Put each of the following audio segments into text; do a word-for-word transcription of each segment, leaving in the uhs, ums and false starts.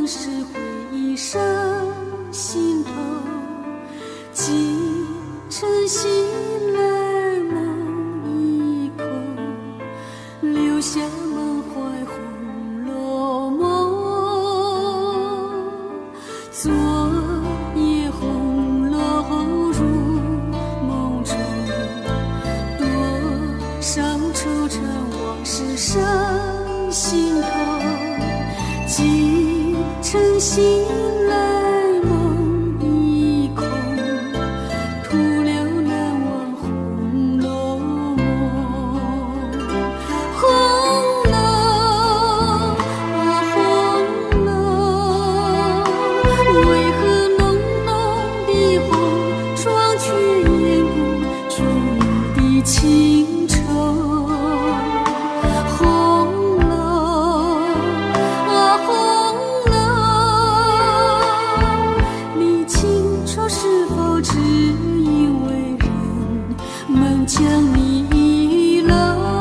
往事回忆上心头，几晨醒来梦已空，留下满怀红楼梦。昨夜红楼入梦中，多少惆怅往事上心头，几晨醒来梦已空，徒留难忘红楼梦。红楼啊红楼，为何浓浓的红，妆却掩不住的情愁。红楼啊红楼，你清楚是否只因为人们将你遗漏？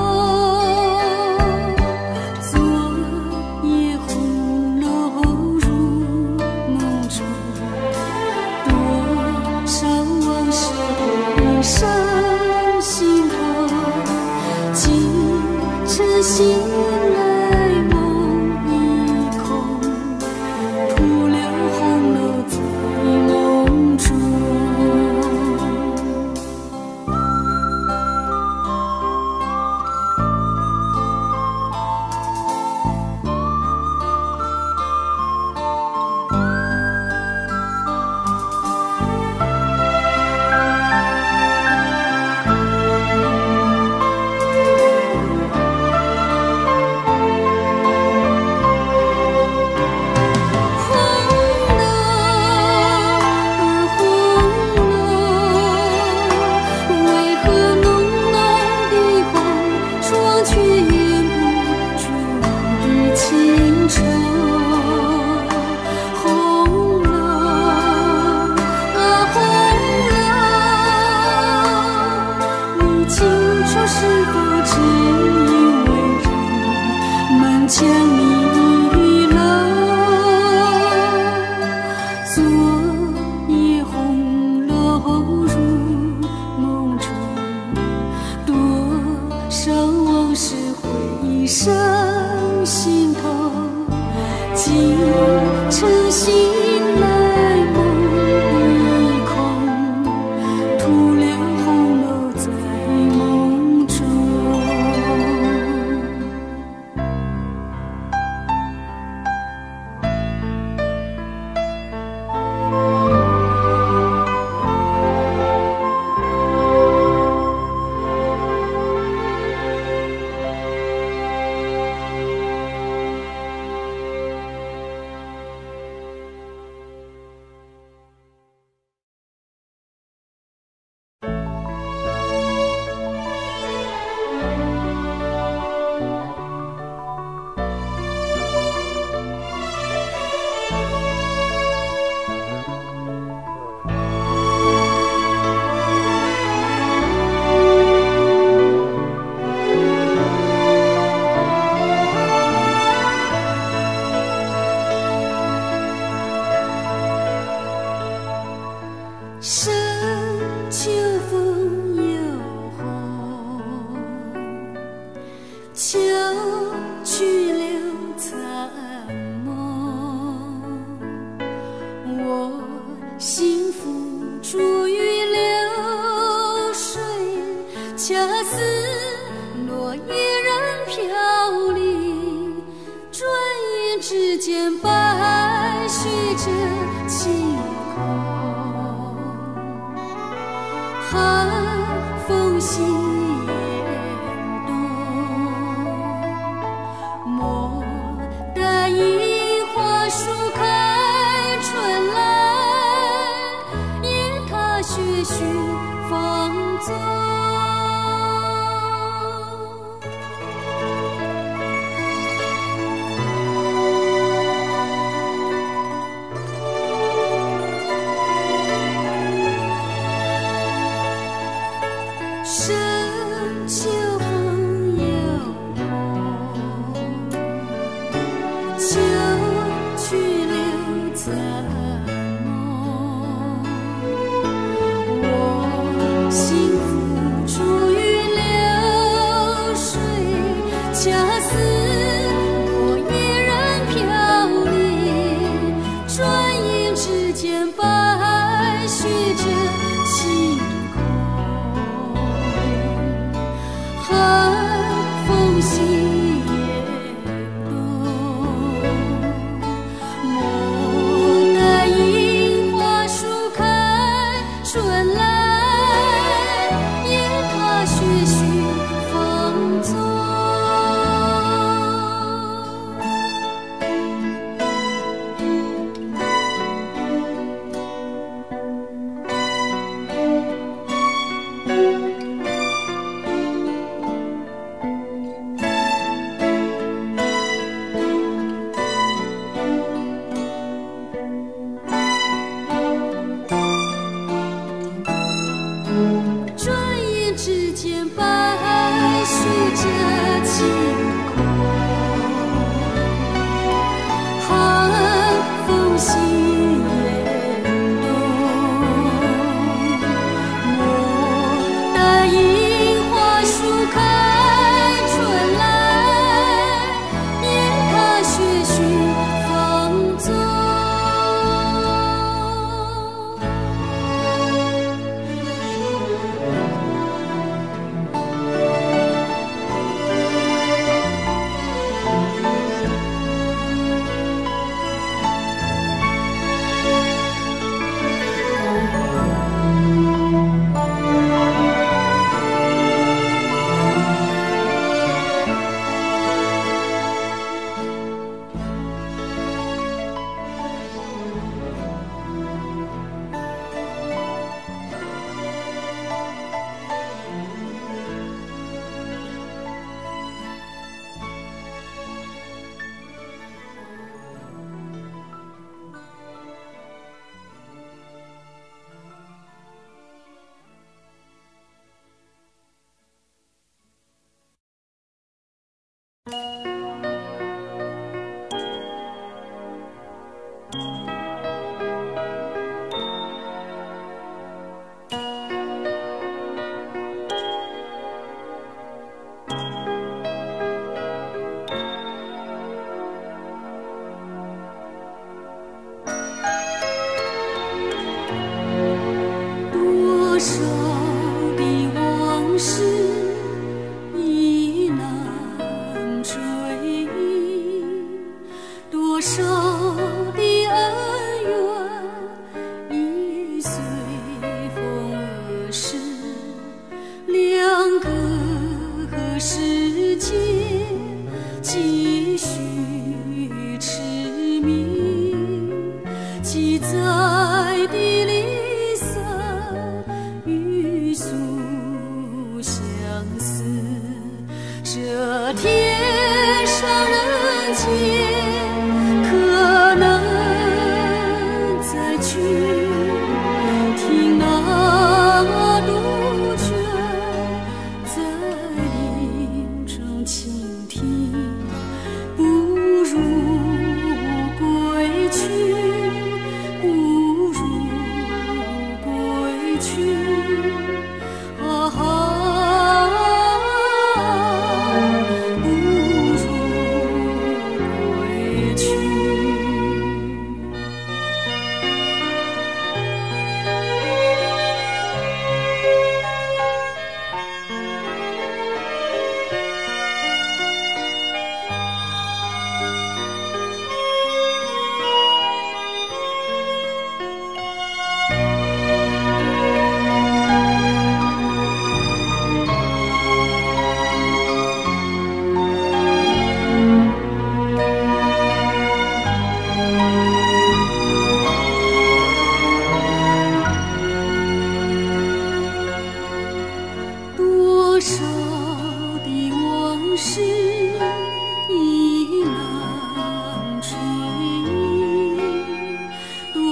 昨夜红楼入梦中，多少往事回忆上心头，几晨醒来梦已空，徒留红楼在梦中。红楼啊红楼，为何浓浓的红，妆却掩不住的情愁。红楼啊红楼，你清楚是否只因为人们将你遗漏？昨夜红楼入梦中，多少往事回忆上心头，几晨醒来梦已空，徒留红楼在梦中。深秋风又红，秋去留残梦。我幸福逐于流水，恰似落叶任飘零，转眼之间白絮着晴空。寒风袭严冬，莫待樱花树开春来，雁塔雪絮放纵。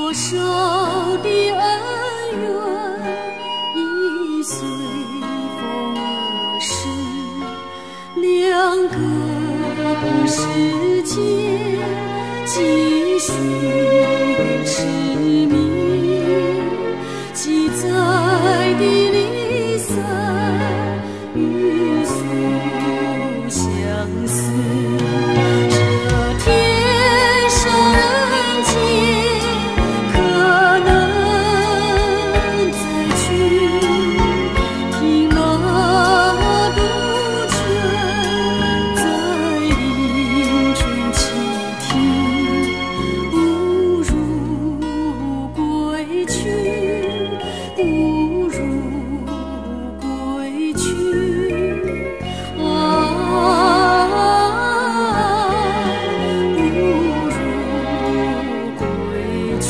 少的恩怨已随风而逝，两个世界继续痴迷，记载的离散与诉相思。这天上人间可能再去听那杜鹃在迎春倾听，不如归去，不如归去啊，不如归去。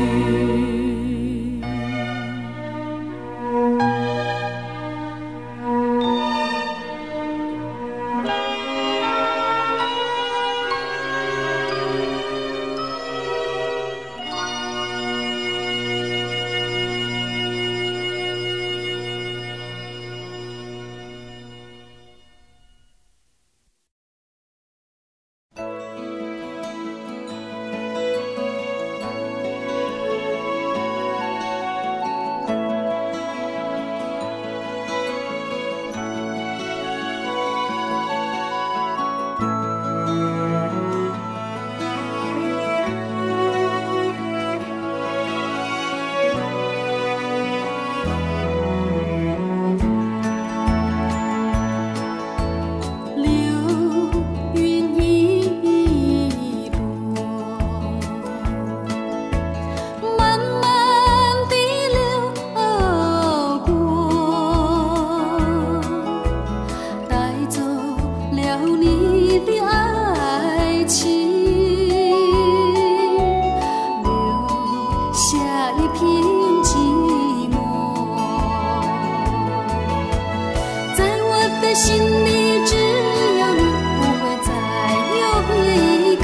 心里只有你，不会再有一个。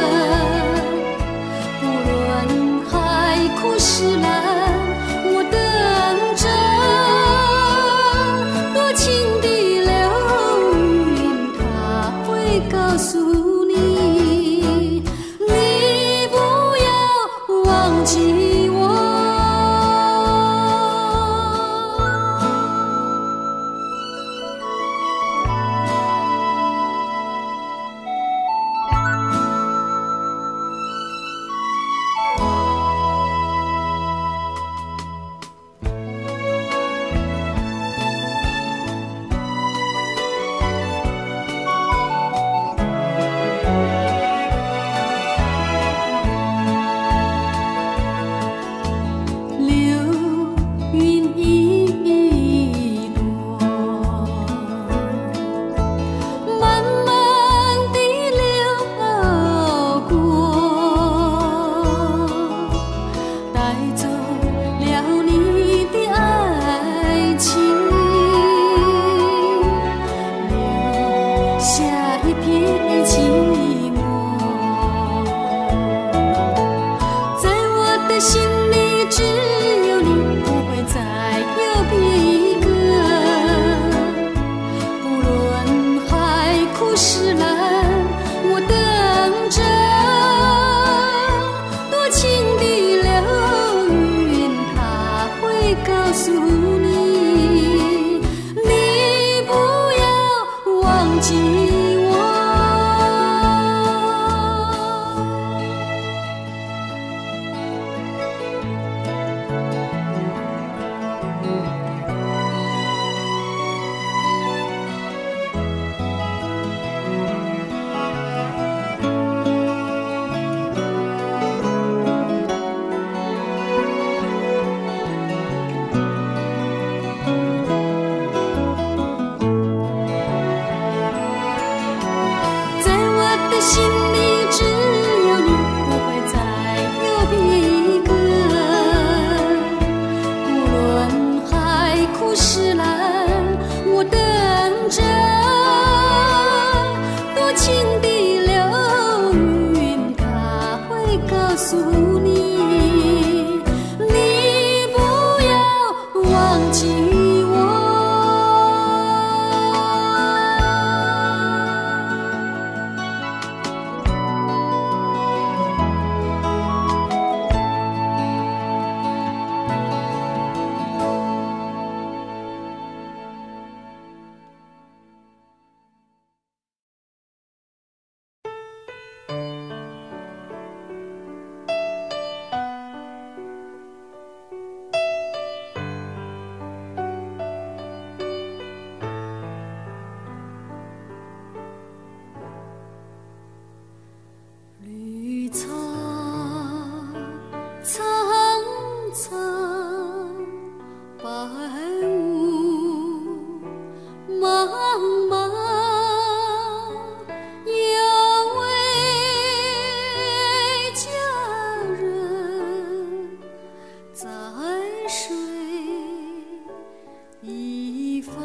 不论海枯石烂，我等着。多情的流云，它会告诉你，你不要忘记我。 告诉你，你不要忘记我。绿草苍苍，白雾茫茫，有位佳人在水一方。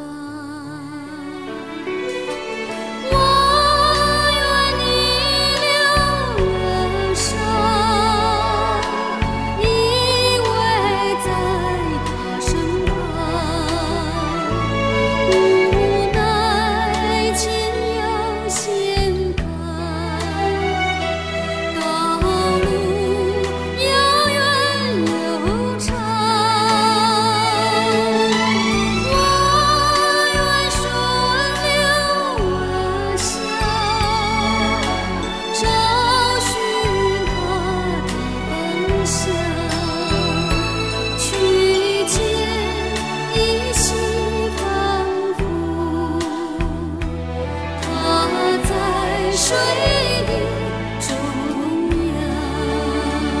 水的中央，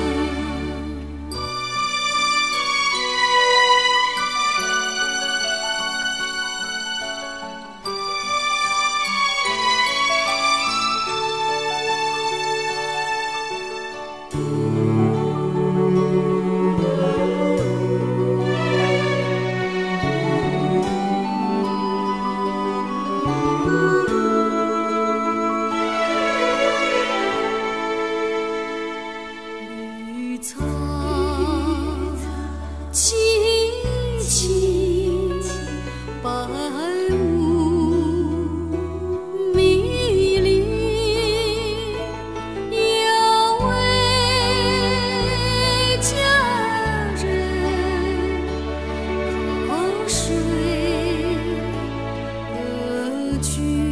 草萋萋，白雾迷离，有位佳人靠水而居。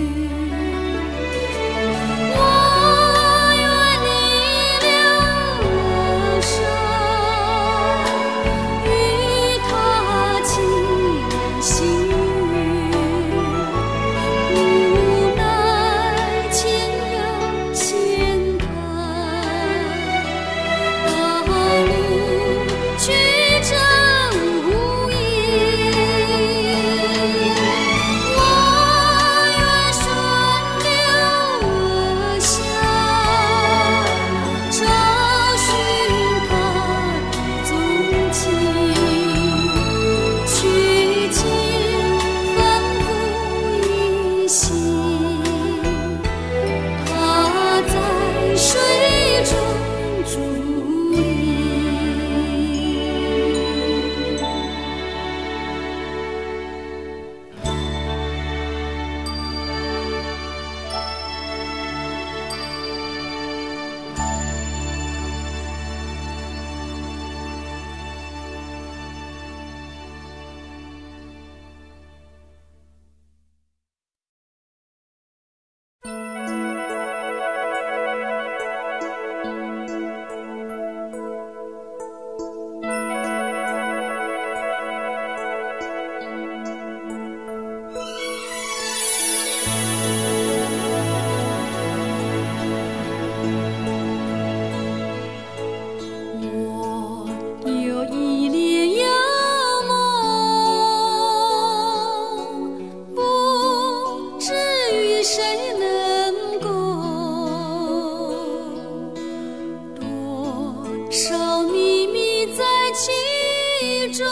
其中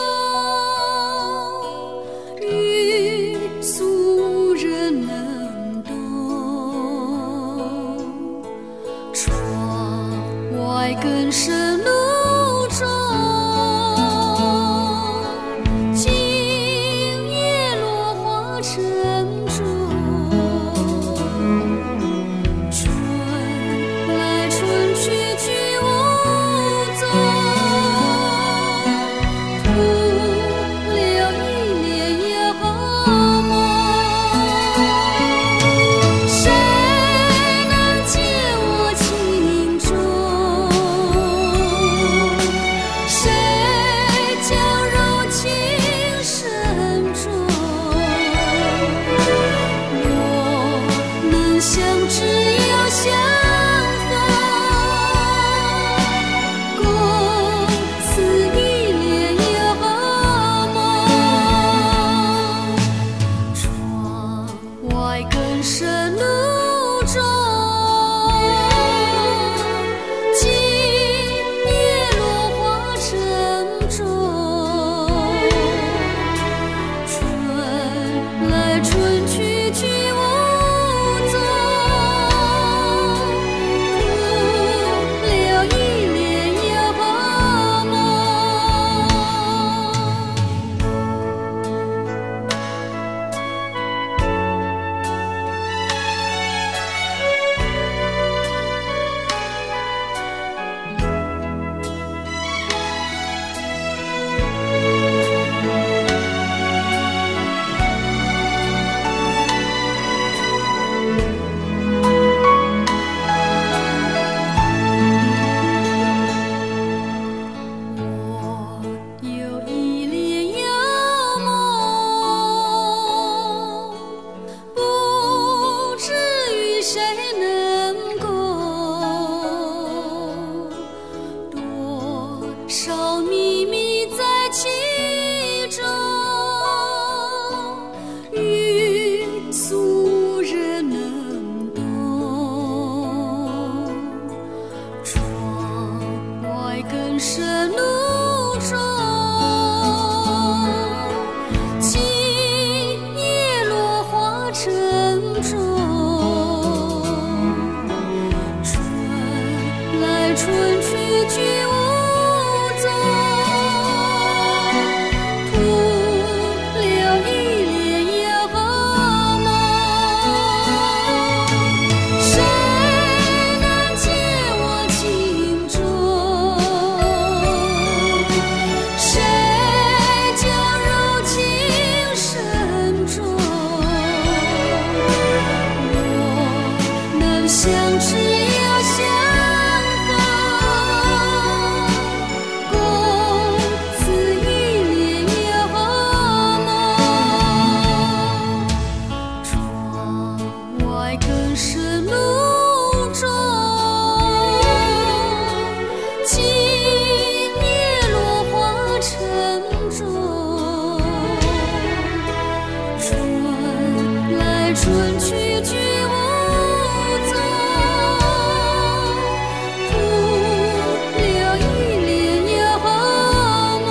欲俗人能懂，窗外更深路中，今夜落花沉重，春来春去去无踪，徒留一帘烟和梦。谁能解我情衷？谁将柔情深重？若能相知又相逢，共此一帘烟和梦。窗外更深路中，今夜落花沉重，春来春去去无踪，徒留一帘烟和梦。我有一帘幽梦，不知与谁能共，多少秘密在其中，欲俗人能懂。窗外更深路中，今夜落花沉重，春来春去去无踪，徒留一帘烟和梦。谁能解我情衷？谁将柔情深重？若能相知又相逢，共此一帘烟和梦。窗外更深路中，今夜落花沉重，春来春去去无踪，徒留一帘烟和梦。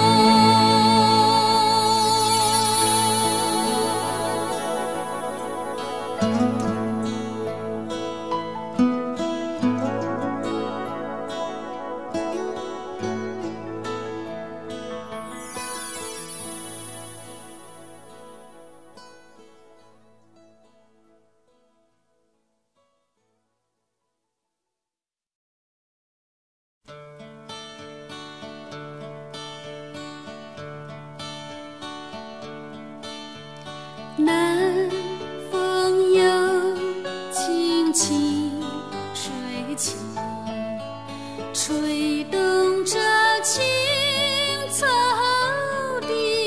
南风又轻轻吹起，吹动着青草地，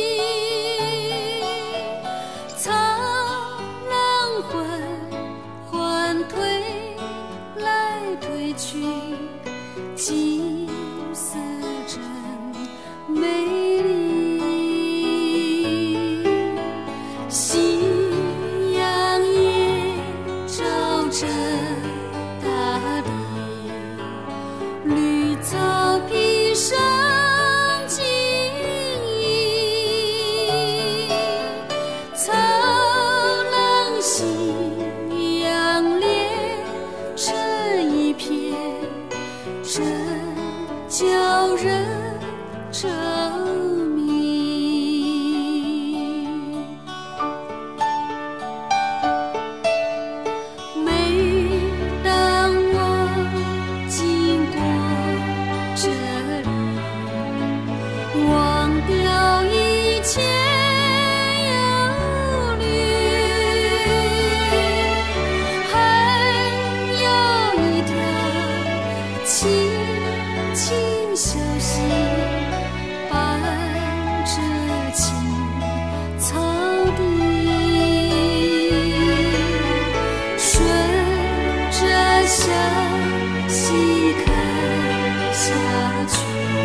草浪缓缓推来推去，景色真美丽。夕阳也照着大地，绿草披上晶莹，草浪夕阳连成一片，真叫人着迷。每当我经过这里，忘掉一切忧虑，还有一条轻轻小溪伴着青草地，顺着小溪看下去，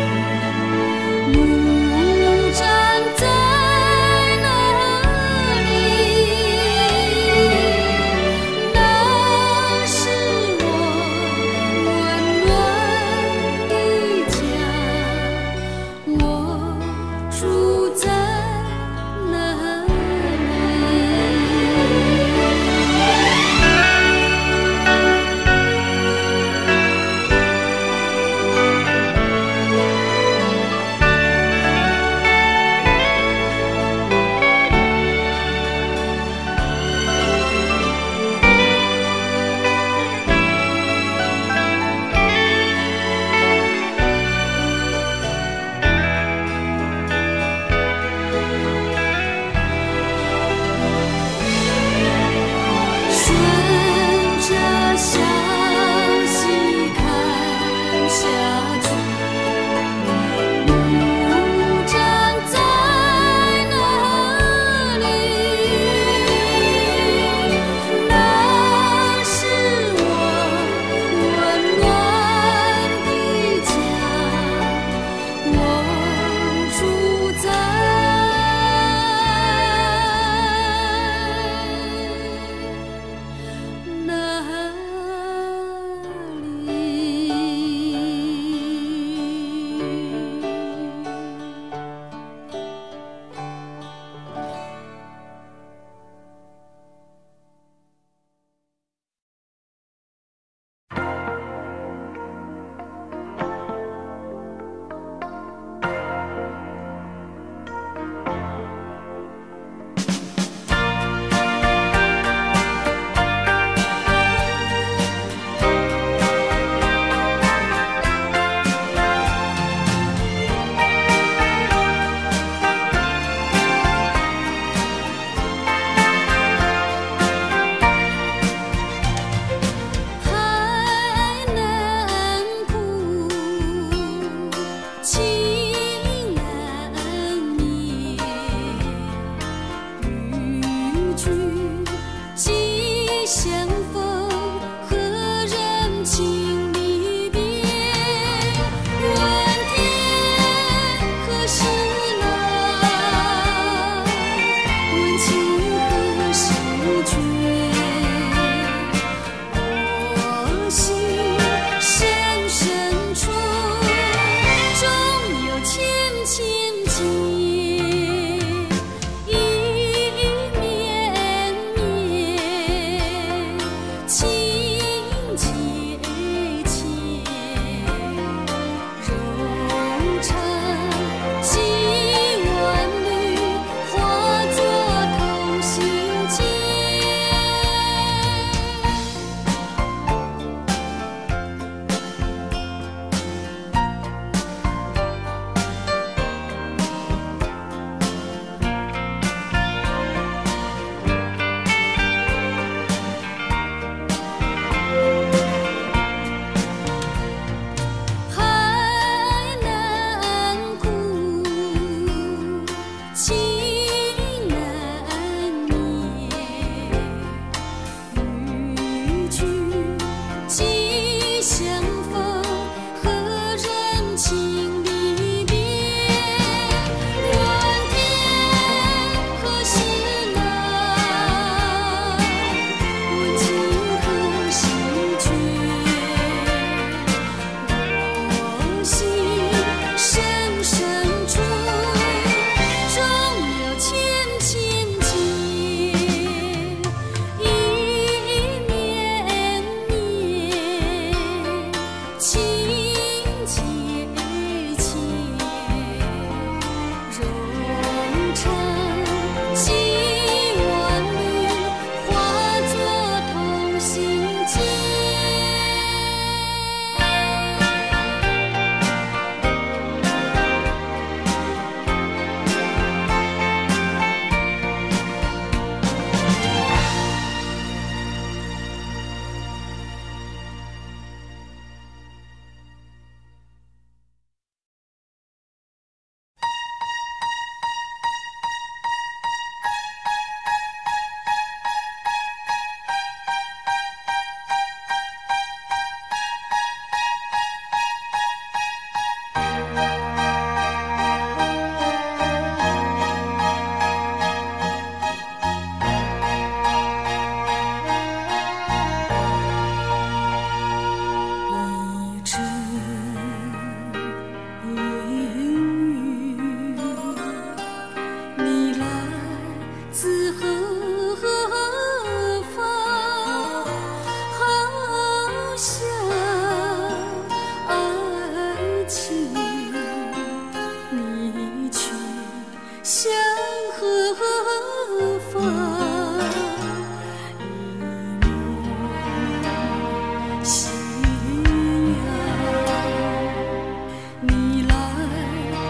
木站在那里，那是我温暖的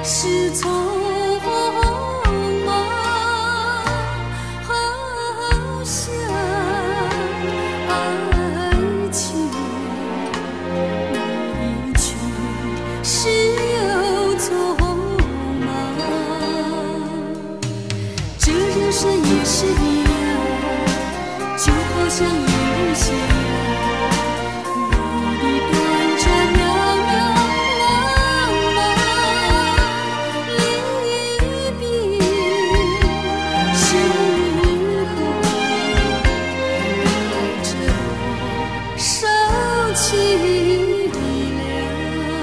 是匆忙，好像爱情离去时又匆忙，这人生也是一样，就好像一缕斜阳，你的短暂渺渺茫茫，离别时候带着多少凄凉。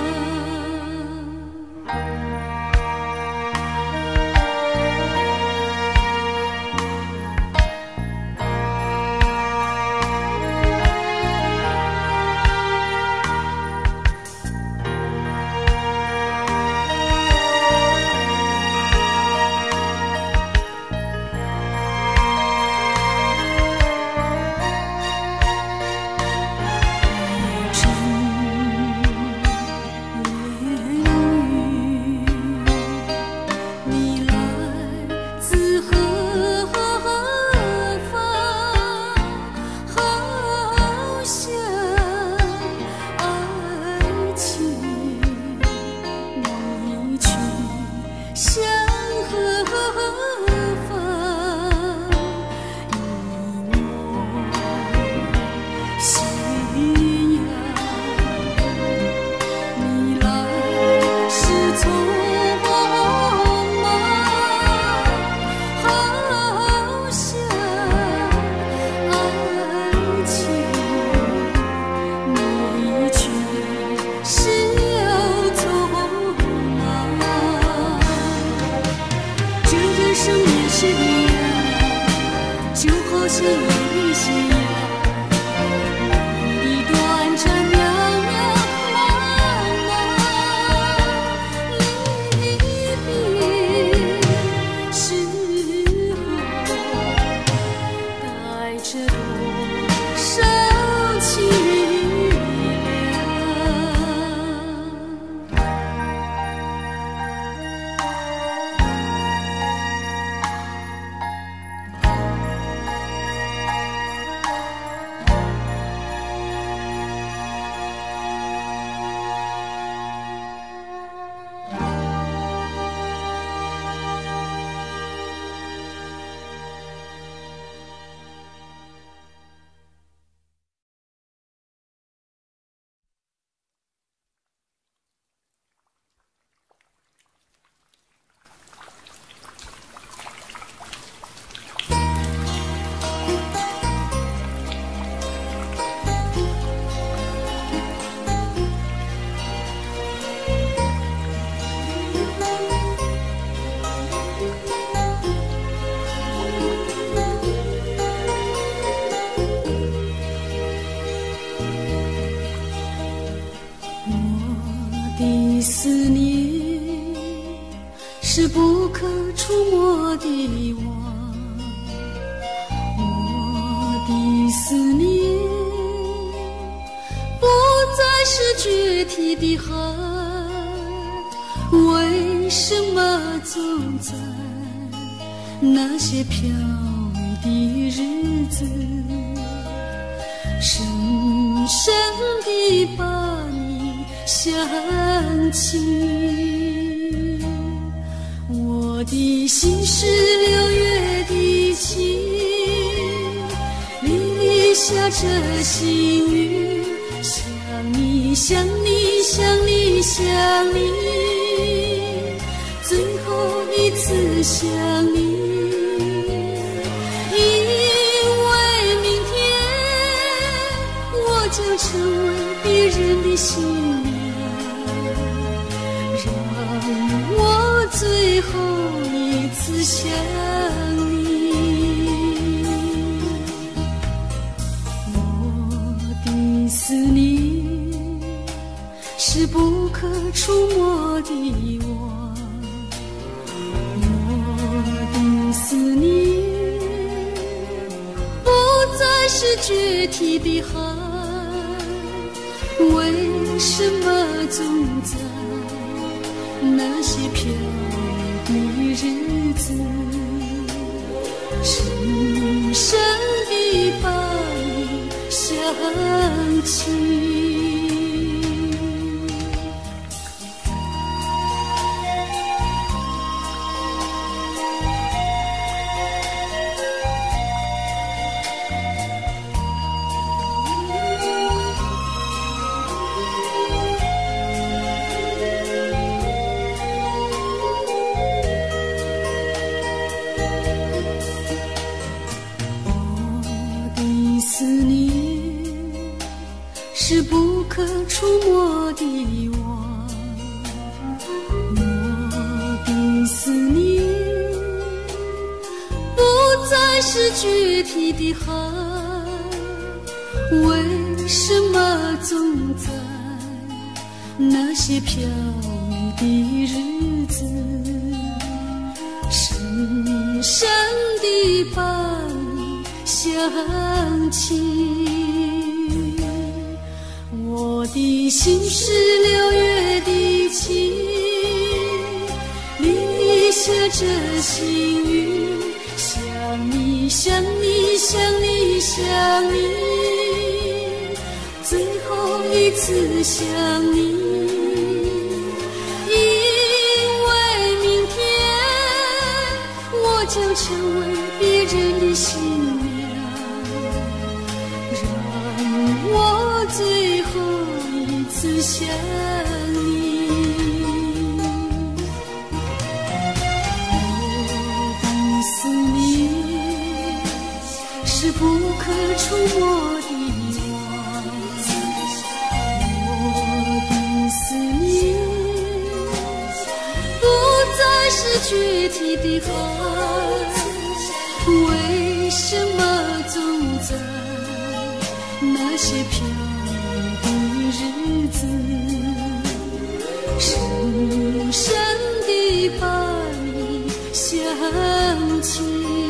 思念是不可触摸的网，我的思念不再是决堤的海，为什么总在那些飘雨的日子，深深地把你想起？我的心是六月的晴，沥沥下着细雨，想你想你想你想你，最后一次想你，因为明天我将成为别人的新娘，让我最后一次想你。我的思念是不可触摸的网，我的思念不再是决堤的海，为什么总在那些飘的日子，深深地把你想起。是不可触摸的网，我的思念不再是具体的海，为什么总在那些飘逸的日子，深深地把你想起？我的心是六月的晴，里下着细雨，想你想你想你想你，最后一次想你，因为明天我将成为别人的新娘，让我最后一次想你。我的思念是不可触摸的网，我的思念不再是具体的海，为什么总在那些飘逸的日子，深深地把你想起？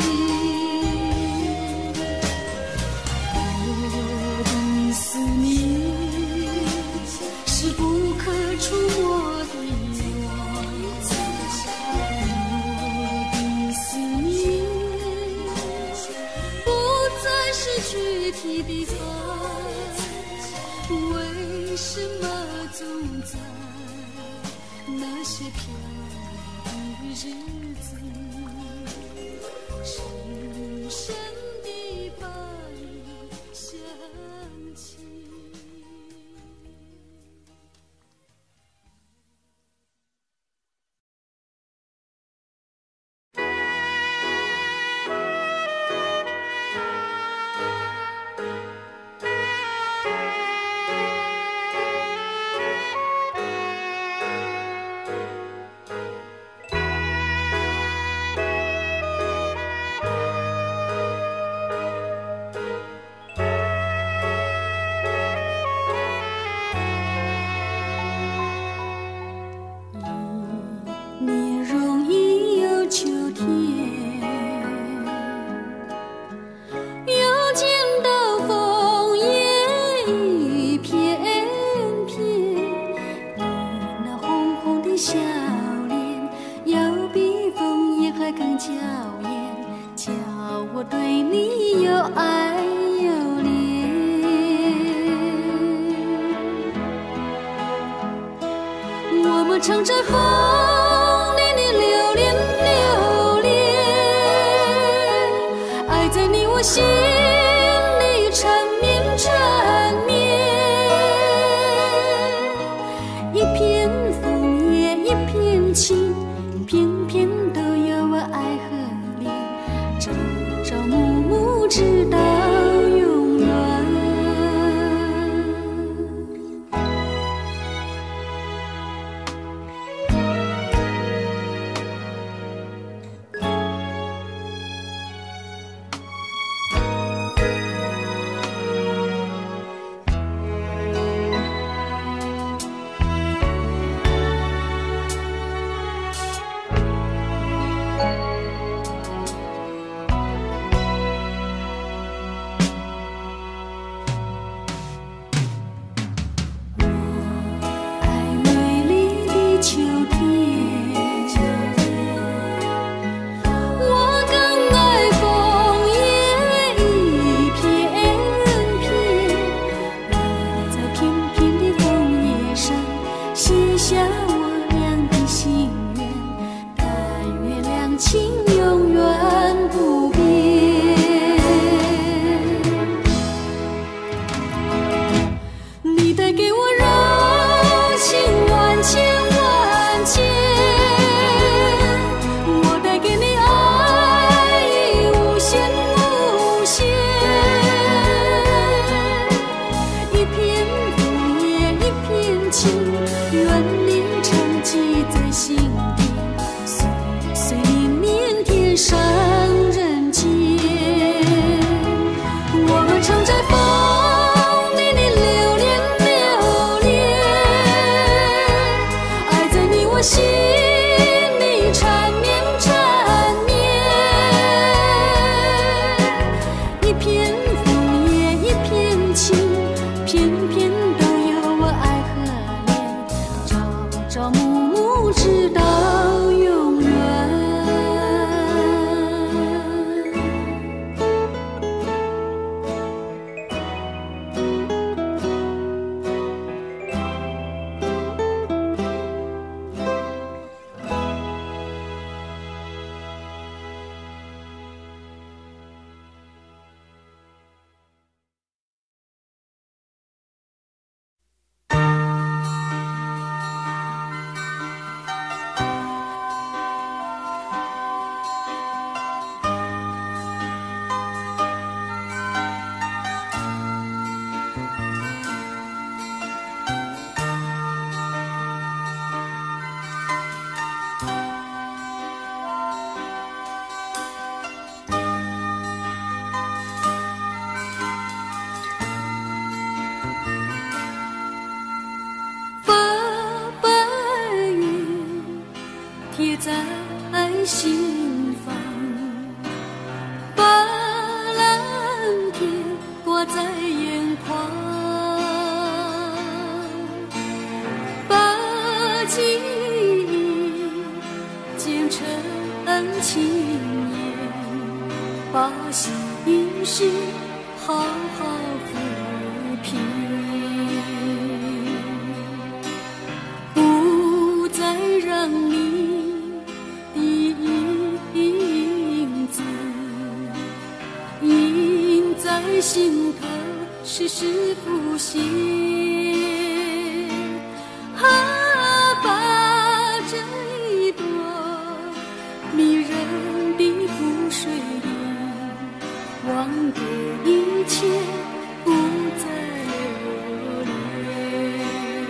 我的思念是不可触摸的网，我的思念不再是具体的海，为什么总在那些飘逸的日子，深深地把你想起？唱着风里的留恋留恋，爱在你我心里缠绵缠绵，一片枫叶一片情，偏偏都有我爱和恋，朝朝暮暮直到永远。秋天下我俩的心愿，但月亮情永远不变。你带给我柔情万千万千，我带给你爱意无限无限。一片枫叶一片情，愿你常记在心底，岁岁年年天上人间。我们常在风里里流连流连，爱在你我心里缠绵缠绵。一片枫叶一片情，偏偏都有我爱和怜，朝朝暮暮直到永远。贴在心房，把蓝天挂在眼眶，把记忆剪成情言，把心事好好抚平，不再让你在心头时时浮现，啊，把这一朵迷人的湖水里，忘掉一切，不再留恋。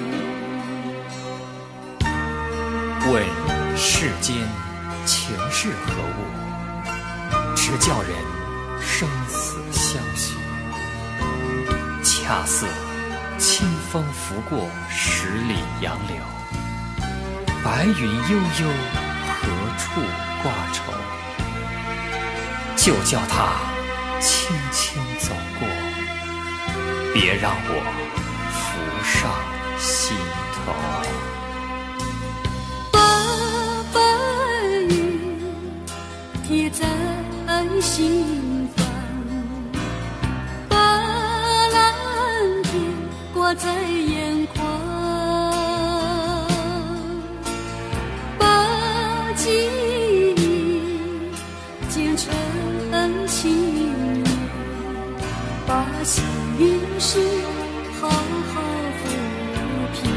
问世间情是何物，直教人生死相许。恰似清风拂过十里杨柳，白云悠悠，何处挂愁？就叫它轻轻走过，别让我浮上心头。 把白云贴在心房，把蓝天挂在眼眶，把记忆剪成情言，把心事好好抚平，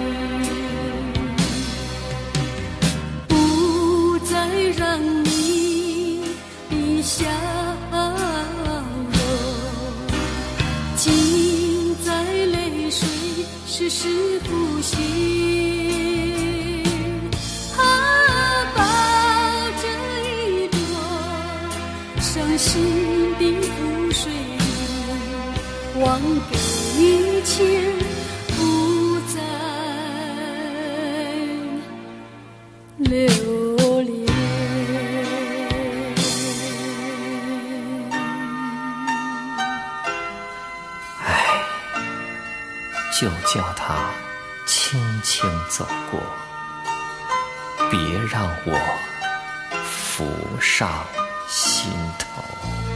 不再让你的笑容尽在泪水时时浮现，啊，把这一朵伤心的湖水忘掉一切，不再留恋。 唉，就叫它轻轻走过，别让我浮上心头。